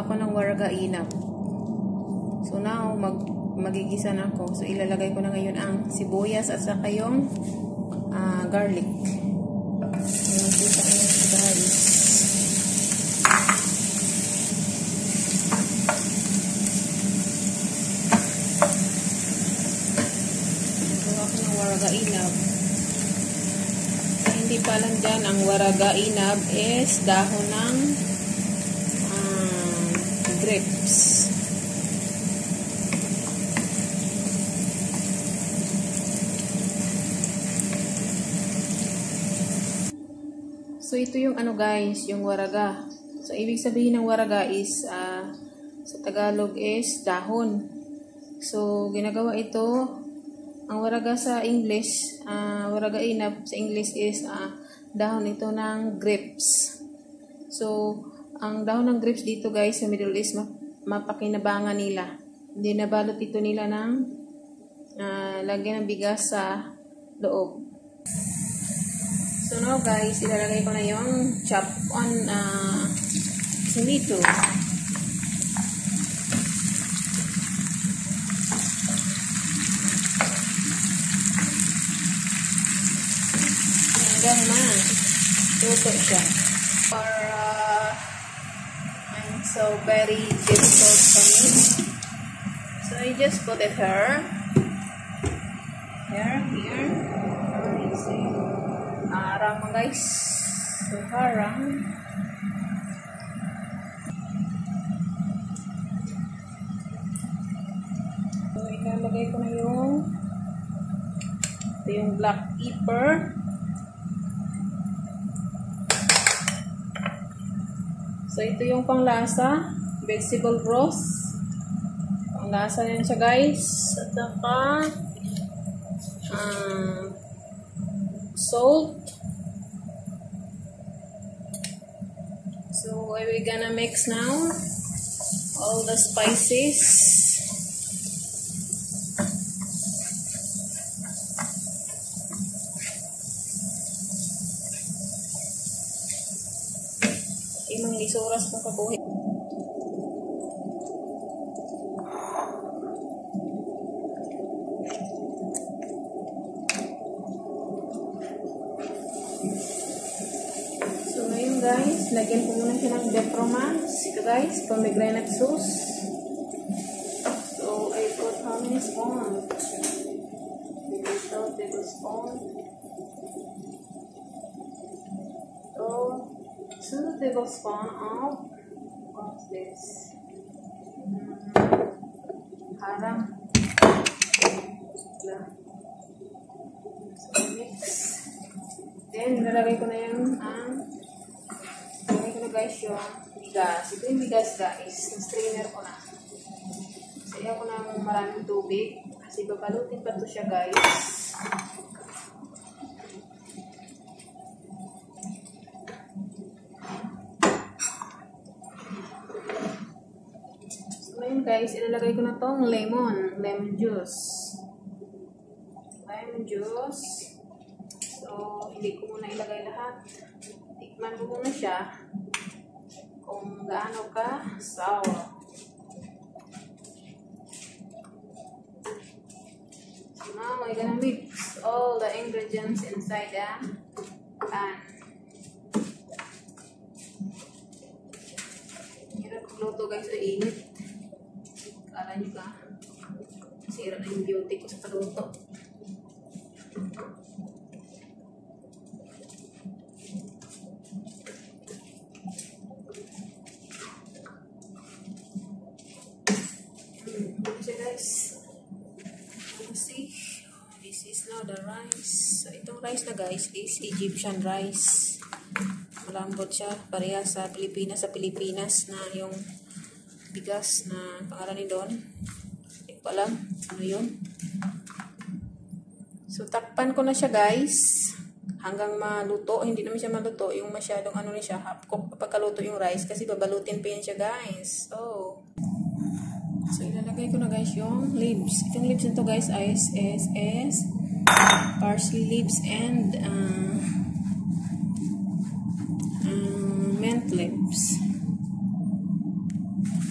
ako ng waraga inap. So now, magigisa na ako. So ilalagay ko na ngayon ang sibuyas at saka yung garlic. Ayan, kita ko yung guys. Gawa ko ng waraga inap. Hindi pa lang dyan, ang waraga inap is dahon ng grapes. So, ito yung guys, yung waraga. So, ibig sabihin ng waraga is, sa Tagalog is dahon. So, ginagawa ito, ang waraga sa English, waraga inap sa English is, dahon ito ng grapes. So, ang dahon ng grapes dito guys, sa Middle East, mapakinabangan nila. Hindi nabalot ito nila ng, lagyan ng bigas sa loob. So now guys, ilalagay ko na yung chop on tomato. Hanggang luto siya. I'm so very difficult for me. So I just put it here. You see. Harang mga guys. So, harang. So, ilalagay ko na yung black pepper. So, ito yung panglasa. Vegetable broth. Panglasa yan siya guys. At saka salt. So we're gonna mix now all the spices. Imang lisuras kung kabuhi. Guys, lagyan ko muna siya ng Depromans. Ito guys, pomegranate sauce. So, I put how many spoons? 2 tablespoons. So, 2 tablespoons of what's this? Harang. So, mix. Then, nalagay ko na yung guys yung bigas. Ito yung bigas guys. Yung strainer ko na. Saya ko ng maraming tubig. Kasi babalutin pa to siya guys. So ngayon guys, ilalagay ko na tong lemon juice. So, hindi ko muna ilagay lahat. Tikman ko muna siya kung gaano ka sour. So now we're gonna mix all the ingredients inside the pan. Hirap magluto guys sa init. Kala nyo ka, sira na yung beauty ko sa pagluto. This is now the rice. So, itong rice na guys is Egyptian rice. Malambot siya. Pareha sa Pilipinas. Na yung bigas na pangalan ni Don. Hindi ko alam. Ano yun? So, takpan ko na siya guys. Hanggang maluto. Hindi naman siya maluto. Yung masyadong ano na siya. Half cook kapag kaluto yung rice. Kasi babalutin pa yan siya guys. So, ilalagay ko na guys yung leaves. Itong leaves nito guys is parsley leaves and mint leaves.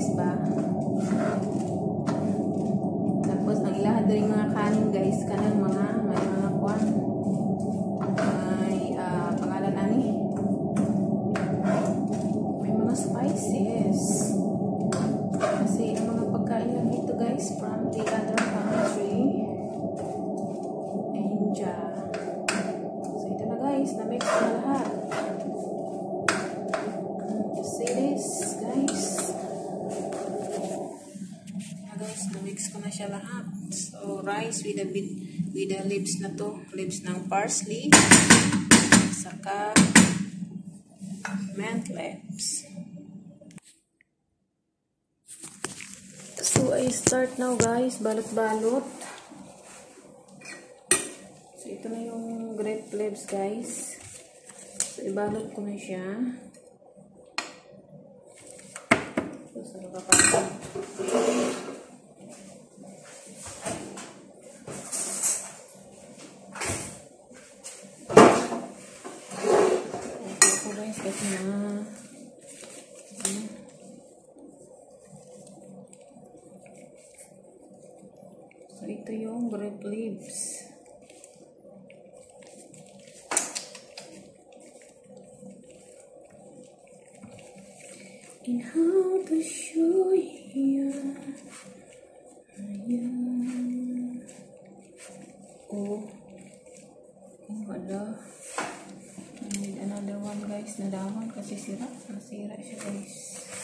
guys ba. Tapos ang ilahan din mga kanin guys, kanan mga may mga kwan. May pangalan ani. May mga spices. Kasi ang mga pagkain lang dito guys from the other country. India. So ito na guys, na-mix ko na lahat. You see this guys? Guys, na-mix ko na siya lahat. So, rice with the leaves na to. Leaves ng parsley. Saka mint leaves. So, I start now guys. Balot-balot. So, ito na yung grape leaves guys. So, ibalot ko na siya. So, saan ka pa? Kasi na so ito yung grape leaves. And how to show you wala. I need another one guys na dahon kasi nasira siya guys.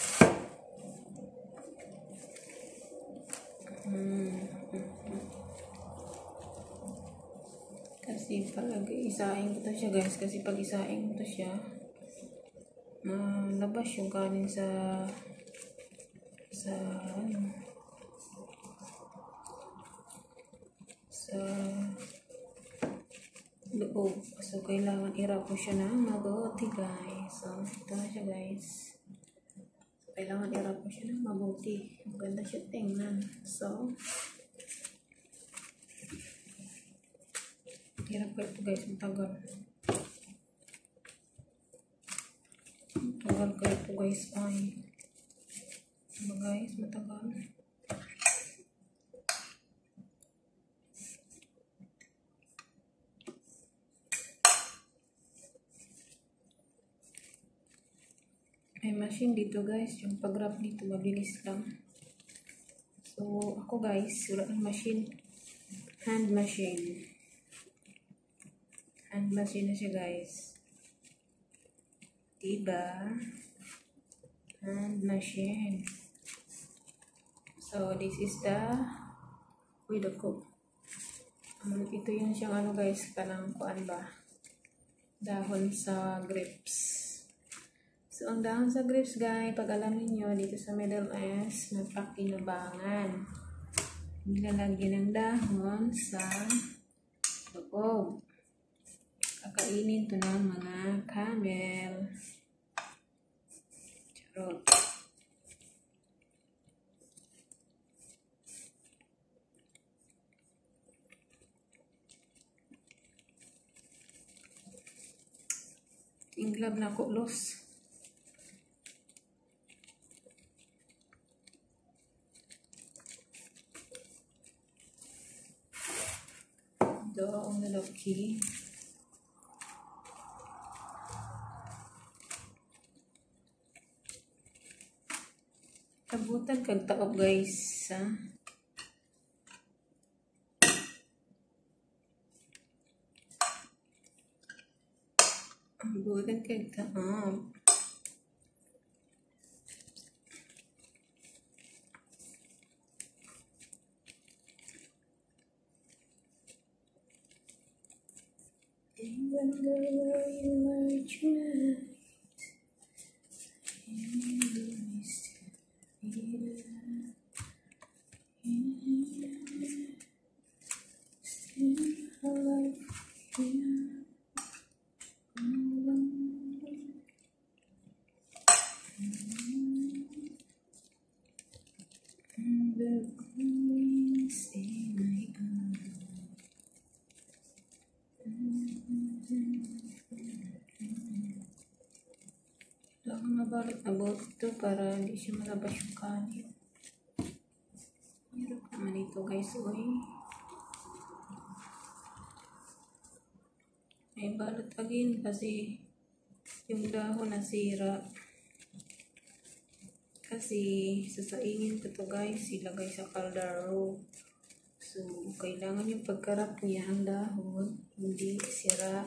Kasi pag isaing ko to siya guys, kasi pag isaing ko to siya malabas yung kanin sa ano sa loob. So, kailangan irap ko siya ng mabuti, guys. So, ito na siya, guys. So, kailangan irap ko siya ng mabuti. Maganda siya tingnan. So, irap ko ito, guys. Matagal. Matagal ko ito, guys. Ay. Diba, guys? Matagal. May machine dito guys, yung pag-wrap dito mabilis lang. So ako guys, wala ng machine. Hand machine. Hand machine na siya guys. Diba? Hand machine. So this is the way to cook. Ito yung siyang ano guys, kanang kuan ba? Dahon sa grapes. So, ang dahon sa grapes, guys, pag alam niyo dito sa Middle East, nagpakinabangan. Nilalagyan ng dahon sa loob. Kakainin to ng mga camel. Charot. Inglab na ko, los. Ang lalaki. Kabutan kag taob guys, ha? Kabutan kag taob. Even though you were tonight, you still alive here. Balot na buhok ito para hindi siya malabas yung kanin. Hirap naman ito guys, oy. May balot again kasi yung dahon nasira. Kasi sasaingin ko to guys, ilagay sa kaldero. So, kailangan yung pagkarap niya ang dahon, hindi sira.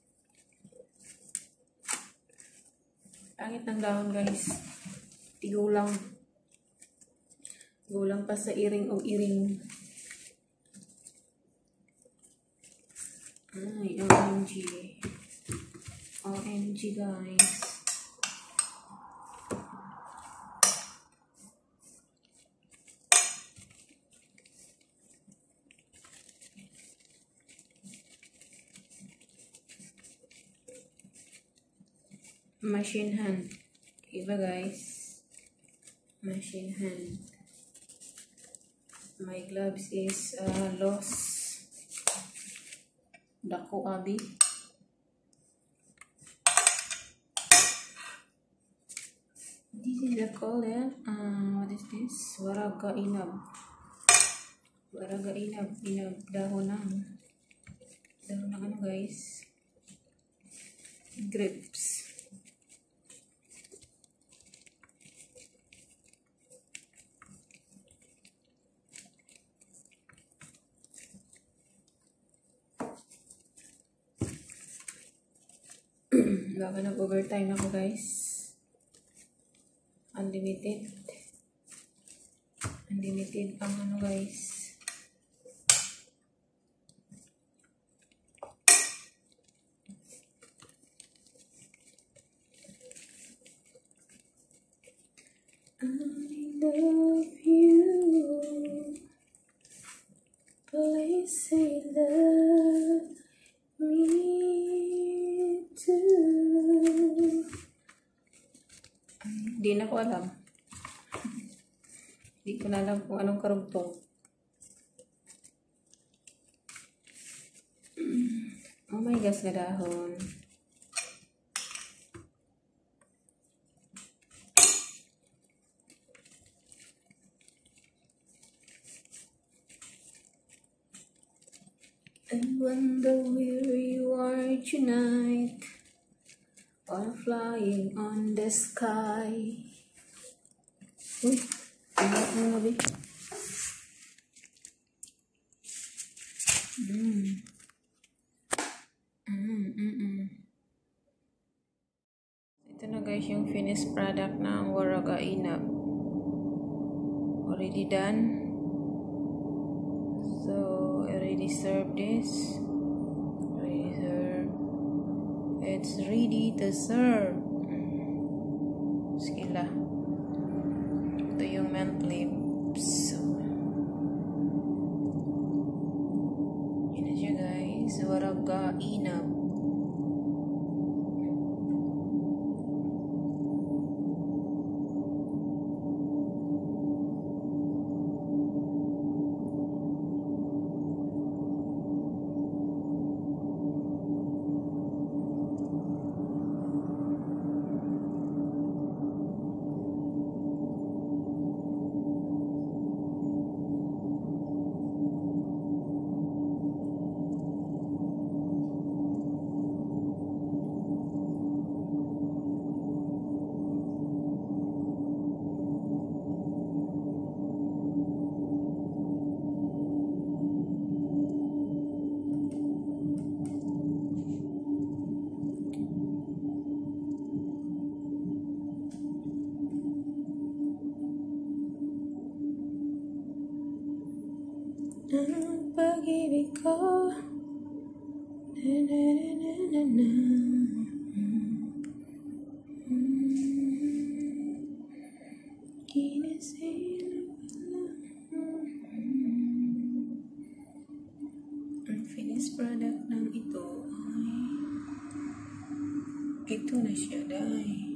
Pangit ng dahon guys. Tigulang. Gulang pa sa iring o iring. Ay, OMG. OMG guys. Machine hand. Iba guys. Machine hand. My gloves is lost. Dako abi. This is the color. What is this? Waraga inab. Waraga inab. Inab dahon ng. Dahon ng ano guys? Grapes. Baka nag-overtime ako guys. Unlimited. Unlimited ang ano guys. I love you. Please say love me too. Hindi na ko alam. Hindi ko na alam kung anong karugtong. Oh my gosh, na dahon. I wonder where you are tonight, or flying on the sky. Uy, ano nga ba? Ito na guys yung finished product ng Waraga Inab. Already done. So, I already served this. Already served. It's ready to serve. Skila. Ito yung mint lips. Yun na siya guys. Waraga Inab. Ang pag-ibig ko, na na na na na na. Ang finished product ng ito ay ito na siya dahil